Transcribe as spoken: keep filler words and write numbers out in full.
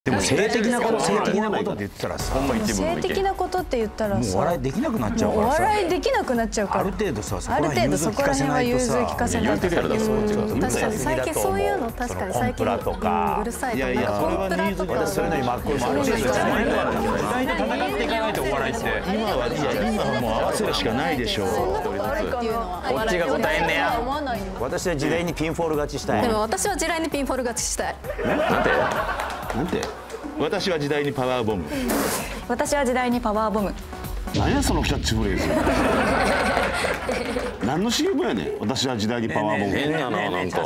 でも性的なこと性的なことって言ったらさ、 性的なことって言ったらさ、 もうお笑いできなくなっちゃうからさ、 お笑いできなくなっちゃうから、 ある程度さ、 ある程度そこら辺は融通聞かせないとさ、 確かに最近そういうの確かに最近うるさいとか、なんかコンプラとか、 それなりに真っ向もあるし、時代と戦っていかないとお笑いって今はいや今はもう合わせるしかないでしょう。 こっちが答えんねや。 私は時代にピンフォール勝ちしたい。 でも私は時代にピンフォール勝ちしたい。 なんてなんて私は時代にパワーボム。 私は時代にパワーボム。 何やそのキャッチフレーズ。何の シーエム やねん。私は時代にパワーボム。 変なのなんか。